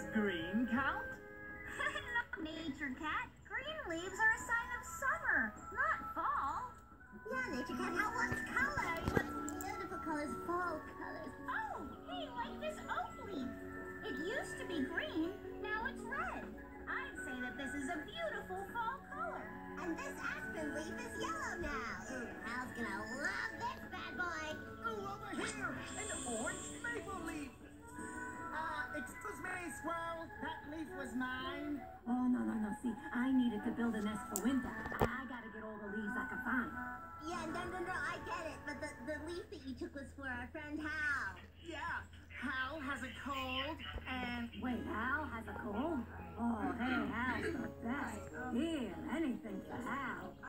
green count? No, Nature Cat. Green leaves are a sign of summer, not fall. Yeah, Nature Cat, how what's color? What's beautiful colors? Fall colors. Oh, hey, like this oak leaf. It used to be green, now it's red. I'd say that this is a beautiful fall color. And this aspen leaf is yellow now. Ooh, Hal's gonna love this bad boy. Oh, over here! An orange maple leaf! Excuse me, Squirrel. That leaf was mine. Oh, no. See, I needed to build a nest for winter. I gotta get all the leaves I can find. Yeah, no, I get it. But the leaf that you took was for our friend Hal. Yeah, Hal has a cold, and Wait, Hal has a cold? Oh, hey, Hal's the best. Here, anything for Hal.